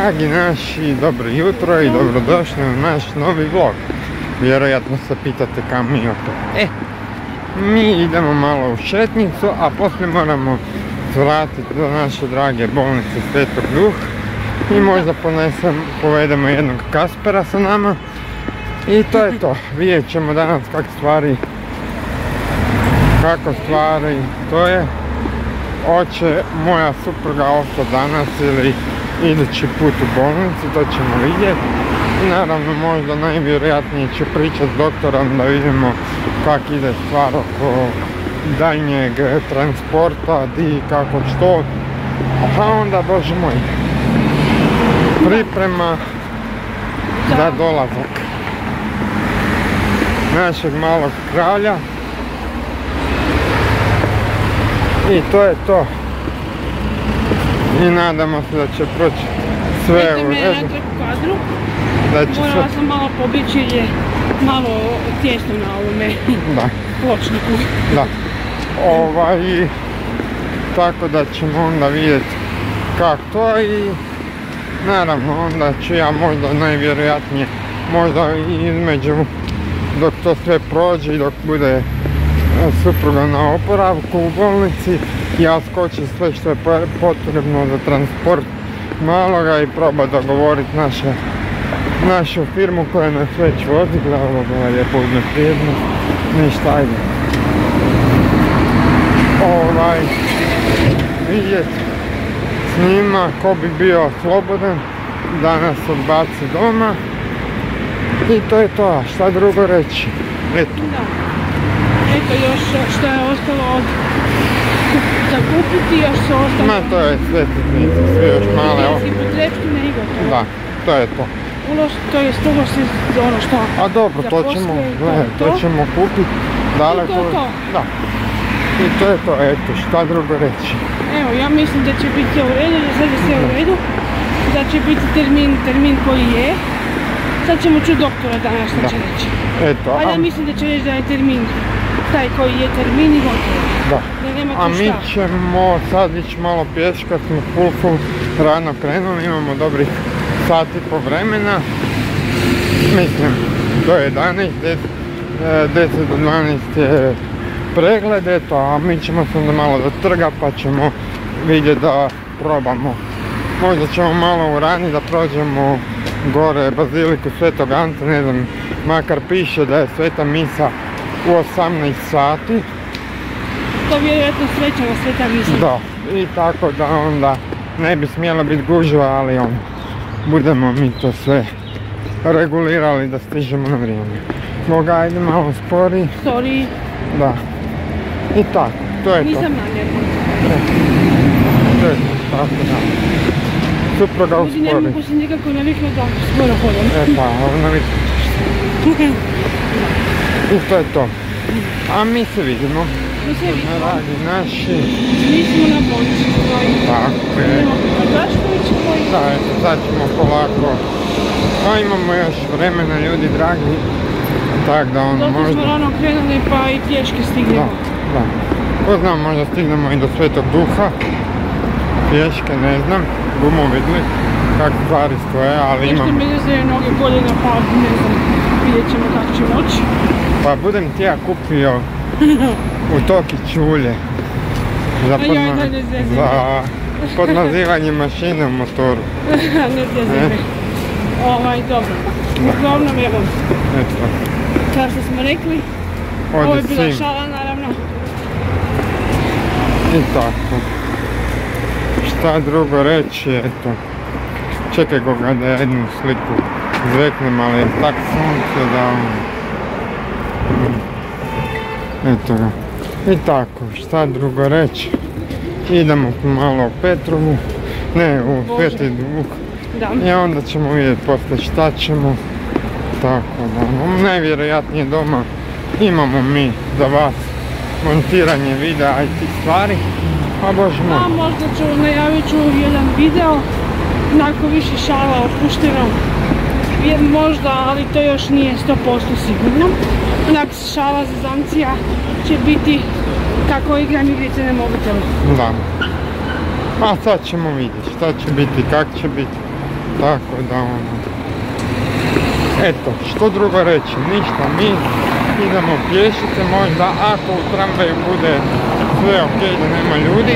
Dragi naši, dobro jutro i dobrodošli u naš novi vlog. Vjerojatno se pitate kam mi opet. Mi idemo malo u šetnicu, a poslije moramo zvratiti do naše drage bolnice Svetog Duha i možda povedemo jednog Kaspera sa nama. I to je to, vidjet ćemo danas kako stvari to je. Hoće moja supruga ostati danas ili idući put u bolnici, to ćemo vidjeti. I naravno možda najvjerojatnije ću pričati s doktorom da vidimo kako ide stvar oko daljnjeg transporta, di kako što. A onda, bože moj, priprema za dolazak našeg malog kralja. I to je to. I nadamo se da će proći sve u redu. Morala sam malo pobjeći jer je malo tijesno na ovome pločniku. Da. Tako da ćemo onda vidjeti kako to i naravno onda ću ja možda najvjerojatnije možda između dok to sve prođe i dok bude supruga na oporavku u bolnici, ja skočim sve što je potrebno za transport maloga i proba dogovoriti našu firmu koja nas već vozi. Gledala je lijepo prijednost, ništa, ajde. Vidjeti s njima ko bi bio slobodan da nas odbaci doma. I to je to, a šta drugo reći, eto. Eto još što je ostalo od zakupiti, još su ostalo... Ma to je sve sitnice, sve još male... Higijenski potrepštine i gotovo. Da, to je to. To je stogo se ono što... A dobro, to ćemo kupiti daleko... I to je to. Da. I to je to, eto, šta drugo reći. Evo, ja mislim da će biti sve u redu, da sad je sve u redu. Da će biti termin koji je. Sad ćemo čuti doktora danas što će reći. Eto, ali ja mislim da će reći da je termin taj koji je termin i gotovo. Da. nema a mi ćemo sad ići malo pješkat, smo full rano krenuli, imamo dobrih sati po vremena. Mislim, do 11, 10 do 12 je pregled, eto, a mi ćemo se onda malo do trga pa ćemo vidjeti da probamo. Možda ćemo malo uraniti da prođemo gore baziliku Svetog Ante, ne znam, makar piše da je sveta misa u 18 sati. To vjerojatno svečana sveta misa. Da, i tako da onda ne bi smjela biti gužva, ali budemo mi to sve regulirali da stižemo na vrijeme. Boga, ajde malo spori. Sorry. Da. I tako, to je to. Nisam namjerno. To je to, tako da. Supruga uspori. Ljudi ne mogu se nikako naviknu da skoro hodam. Pa, naviknut ćeš se. I to je to. A mi se vidimo. Mi se vidimo. Dragi naši. Mi smo na bolnici koji. Tako je. Idemo na Drašković koji. Da, eto, sad ćemo polako. Pa imamo još vremena, ljudi dragi. Tak da možda... Dosta smo rano krenuli pa i pješke stignemo. Da. Ko znam, možda stignemo i do Svetog Duha. Pješke, ne znam. Bumo vidjeli kako stvari stoje, ali imam... Nešto mi izazaju noge koljena pa ne znam, vidjet ćemo kako će moći. Pa budem ti ja kupio u Tokiću ulje za podmazivanje mašine u motoru. Ne zezaj me. Dobro. Uglavnom evo. Eto. Kao što smo rekli, ovo je bila šala naravno. I tako. Šta drugo reći, eto. Čekaj koga da jednu sliku zveknem, ali je tak sunce da... Eto ga. I tako, šta drugo reći. Idemo malo u Petrovu, ne u Sveti Duh. I onda ćemo vidjeti poslije šta ćemo. Tako da, najvjerojatnije doma imamo mi za vas montiranje videa i tih stvari. A bože moj. A možda najavit ću jedan video, onako više šala opušteno. Možda, ali to još nije 100% sigurno. Onak šala za zamcija će biti kako igram igrice na mobitelu. Da. A sad ćemo vidjeti šta će biti, kak će biti. tako da ono. Eto, što drugo reći, ništa, mi idemo pješice možda, ako u tramvaju bude sve ok, da nema ljudi,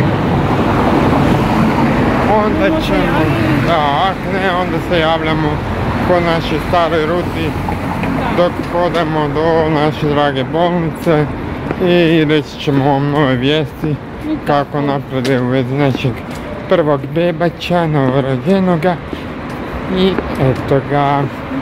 onda ćemo, da, ako ne, onda se javljamo po našoj staroj ruti dok hodamo do naše drage bolnice i reći ćemo vam nove vijesti kako napreduje u vezi našeg prvog bebača, novorođenoga i eto ga.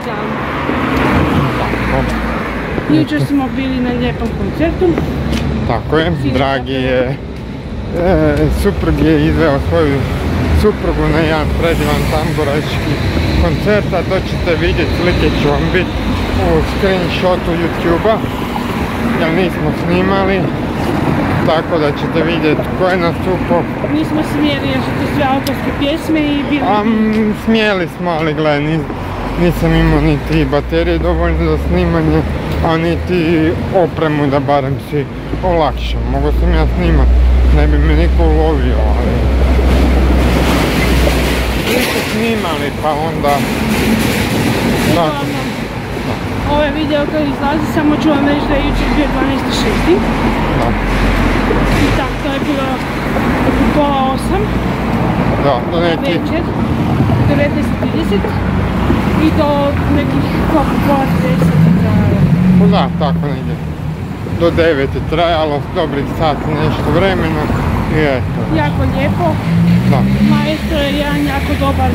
Jučer smo bili na lijepom koncertu. Tako je, dragi je, suprug je izveo svoju suprugu na jedan predivan tamburaški koncert, a to ćete vidjeti, slike ću vam biti u screenshotu YouTube-a, jer nismo snimali, tako da ćete vidjeti ko je nastupao. Nismo smjeli jer su to sve autorske pjesme i bili... Smjeli smo, ali gledaj, nisam imao niti baterije dovoljno za snimanje, a niti opremu da barem si olakšam. Mogu sam ja snimat, ne bi me niko ulovio, ali... Nisu snimali, pa onda... Uglavnom, ovaj video kad izlazi, samo ću vam reći da je jučer bio 12.6. Da. I tako, to je bilo oko pola 8. Da, do nekih... Večer, 19.30. I do nekih pola 10. Da, tako negdje. Do 9 je trajalo, dobrih sat nešto vremena i eto. Jako lijepo. Da. Maestro je jedan jako dobar.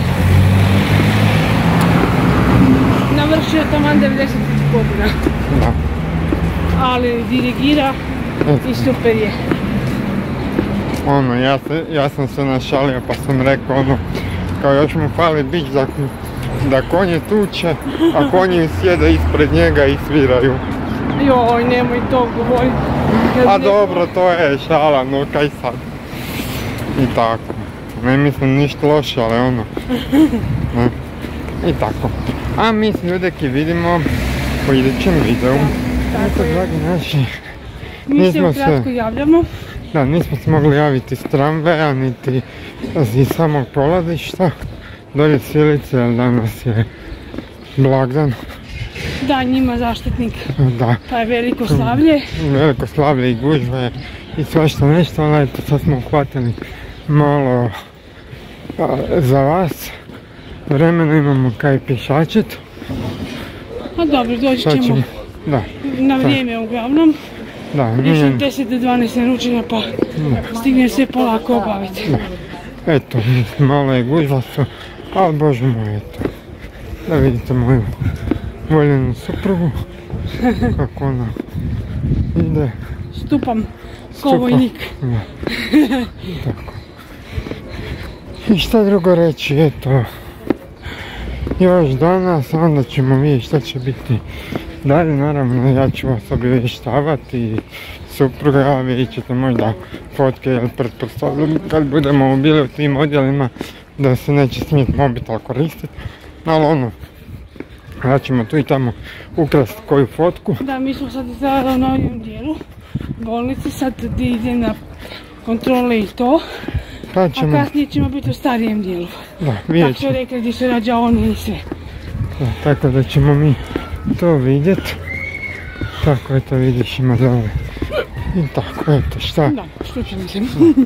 Navršio taman 90 godina. Da. Ali dirigira i super je. Ono, ja sam se našalio pa sam rekao ono, kao još mu fali bić da konje tuče, a konji sjede ispred njega i sviraju. Joj, nemoj to govoriti. A dobro, to je šala, no kaj sad. I tako. Ne mislim ništa loše, ali ono. I tako. A mi s ljudeki vidimo u idućem videu. Tako, dragi naši. Mi se ukratko javljamo. Da, nismo se mogli javiti s tramvaja, niti iz samog polazišta. Dolje Silice, jer danas je blagdan. Da, njima zaštitnik. Da. Pa je veliko slavlje. Veliko slavlje i gužve i svašta nešto, ali eto sad smo uhvatili malo za vas. Vremena imamo kaj pješačit. A dobro, doći ćemo na vrijeme uglavnom. Da, još 10 do 12 naručenja pa stignem sve polako obaviti. Eto, malo je gužva su, ali bože moj, eto. Da vidite moju voljenu suprugu, kako ona ide. Stupam ko vojnik. Tako. I šta drugo reći, eto. Još danas, onda ćemo vidjeti šta će biti dalje. Naravno, ja ću vas obavještavati i supruga, a vidjet ćete možda fotke, jer pretpostavljam kad budemo bili u tim odjelima da se neće smjeti mobitel koristiti. Ali ono, ja ćemo tu i tamo ukrasti koju fotku. Da, mi smo sad izgledali u novom dijelu bolnice, sad idem na kontrole i to. A kasnije ćemo biti u starijem dijelu. Da, vidjet ćemo. Tako su rekli gdje se rađa oni i sve. Da, tako da ćemo mi to vidjet. Tako eto vidiš ima dole. I tako eto šta? Da, što ćemo se.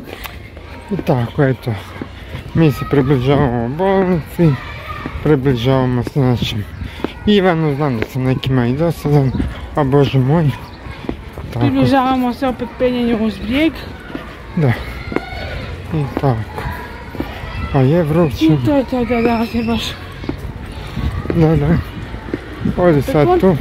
I tako eto. Mi se približavamo bolnici. Približavamo se našem Ivanu. Znam da sam nekima i dosadan. A bože moj. Tako. Približavamo se opet penjenju uz brijeg. Da. I tako. A je vruće. I to je to, da, se baš. Da. Odi sad tu.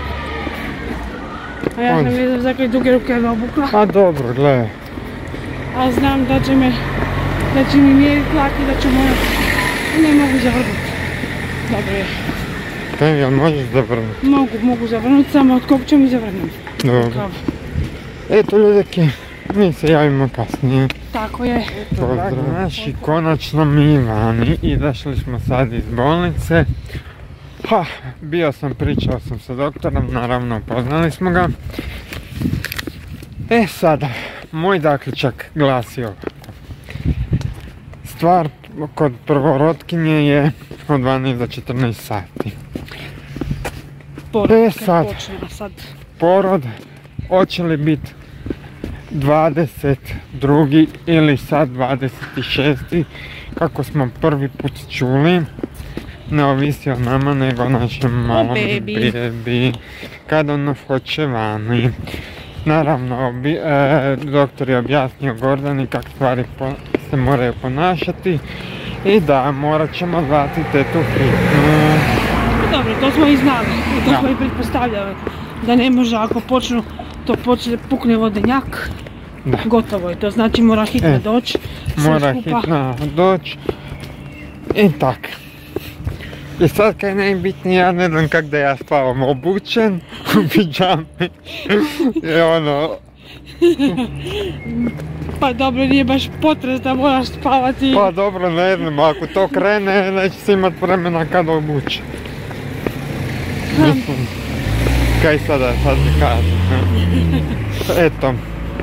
A ja sam vidio zakaj duge ruke obukla. A dobro, gledaj. A znam da će mi mjeriti tlak i da ću morati. Ne mogu zavrnuti. Dobro je. Te, jel možeš zavrnuti? Mogu zavrnuti, samo od kog ću mi zavrnuti. Dobro. Eto ljudeki, mi se javimo kasnije. Tako je. Pozdrav naši, konačno mi vani. Izašli smo sad iz bolnice. Pričao sam sa doktorom, naravno upoznali smo ga. Sada, moj zaključak glasi ovako. Stvar kod prvorotkinje je od 12 do 14 sati. Porod sad. počne sad. Porod, hoće li biti 22. ili sad 26. kako smo prvi put čuli, ne ovisi o nama nego o našem malom bebi, kad ono hoće vani. Naravno, doktor je objasnio Gordani kako stvari se moraju ponašati i da morat ćemo zvati tetu hitnu. Dobro, to smo i znali, to smo i pretpostavljali, da ne može ako pukne vodenjak, gotovo je, to znači mora hitna doći. Mora hitna doći i tak. I sad kaj je najbitnije, ja ne znam kak da ja spavam obučen u pidžami i ono... Pa dobro, nije baš potres da moraš spavati. Pa dobro, ne znam, ako to krene, neće si imat vremena kad obući. Mislim, kaj sada sad mi kažem, eto.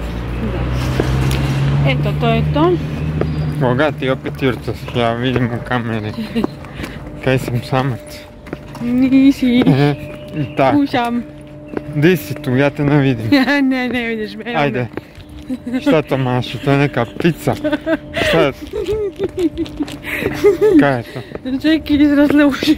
Eto, to je to. Boga ti opet Jurcos, ja vidim u kameri. Kaj sam samac? Nisi. Tak. Kušam. Di si tu, ja te ne vidim. Ne vidiš me. Ajde. Šta to maši, to je neka ptica. Šta je to? Kaj je to? Čeki izrasle uši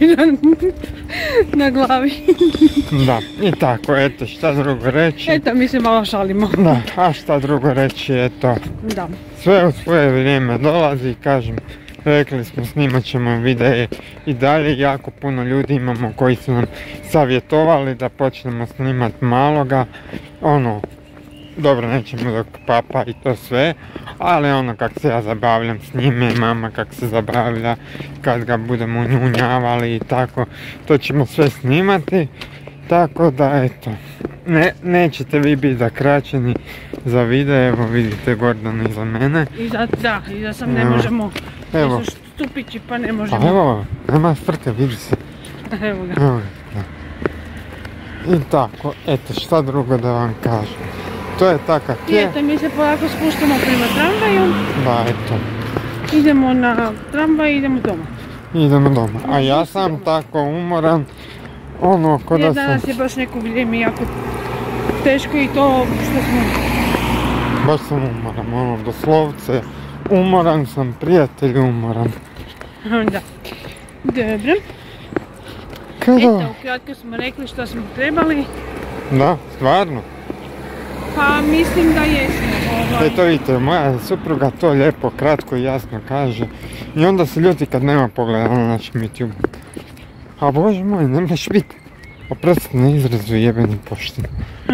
na glavi. Da, i tako, eto, šta drugo reći. Eto, mi se malo šalimo. Da, a šta drugo reći, eto. Da. Sve u svoje vrijeme dolazi, kažem. Rekli smo, snimat ćemo videe i dalje, jako puno ljudi imamo koji su nam savjetovali da počnemo snimat maloga. Ono, dobro, nećemo dok papa i to sve, ali ono kak se ja zabavljam s njime, mama kak se zabavlja kad ga budemo njunjavali i tako, to ćemo sve snimati, tako da eto, nećete vi biti zakraćeni za video, evo vidite Gordana iza mene. Iza sam ne možemo, evo. Stupići pa ne možemo. Pa evo, nema strke, vidi se. Evo ga. Evo ga, da. I tako, eto, šta drugo da vam kažem. To je takav je. Eto, mi se polako spuštamo prema tramvaju. Da, eto. Idemo na tramvaj i idemo doma. Idemo doma. A ja sam tako umoran, ono, ko da sam... Danas je baš neko vrijeme jako teško i to što smo... Baš sam umoran, ono, doslovce. Umoran sam, prijatelj umoran. Da. Dobro. Eto, ukratko smo rekli što smo trebali. Da, stvarno. Pa mislim da jesmo. Eto vidite, moja supruga to lijepo, kratko i jasno kaže. I onda se ljuti kad nema pogleda na našem YouTube. A bože moj, nemaš biti. Oprosti na izrazu jebeni pošten.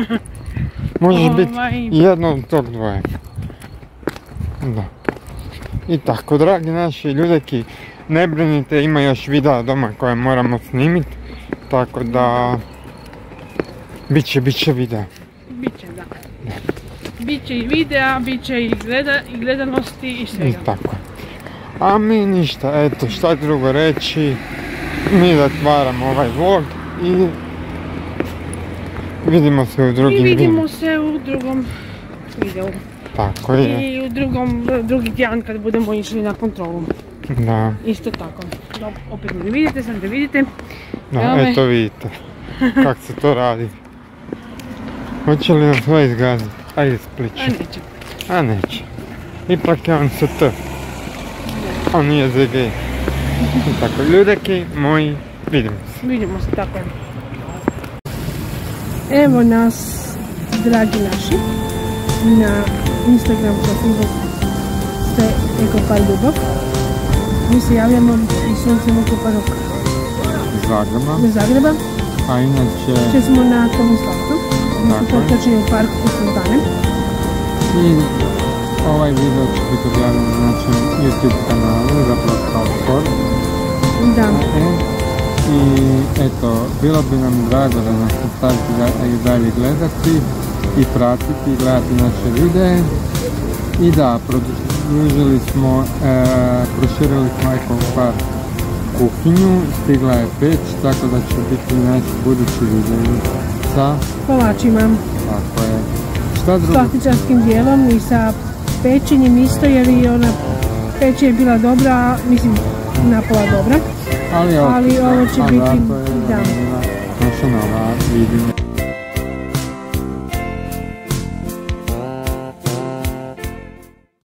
Možeš biti jedno od tog dvoje. Da. I tako, dragi naši ljudeki, ne brinite, ima još videa doma koje moramo snimiti. Tako da... Biće videa. Biće, da. Biće i videa, biće i gledanosti i svega. I tako. A mi ništa, eto, šta drugo reći. Mi zatvaramo ovaj vlog i... Vidimo se u drugim videima. I vidimo se u drugom videu. Tako je. I u drugi tjedan kad budemo išli na kontrolu. Da. Isto tako. Opet ne vidite, sam da vidite. Da, eto vidite kako se to radi. Hoće li nam sve izgaziti? Ajde spliče. A neće. A neće. Ipak je on ST. On nije ZG. I tako, ljudeki moji, vidimo se. Vidimo se, tako je. Evo nas, dragi naši, na Instagram profilu Sve Eko Pa Ljubav. Mi se javljamo iz Sunčanog Kupanog Zagreba. A inače... Če smo na Tomislavku. Mi smo potočeni u parku Fontane. I ovaj video će biti objavljen na našem YouTube kanalu, zapravo kao sport. Da. I eto, bilo bi nam drago da nas nastavite i dalje gledati i pratiti i gledati naše videe. I da, proširili smo Eko Pa kuhinju, stigla je peć, tako da će biti naši budući videi sa kolačima. Tako je. Šta drugo? S plastičarskim dijelom i sa pečenjem isto, jer i ona peć je bila dobra, mislim napola dobra. ali ovo će biti, da. Naša nova vidim.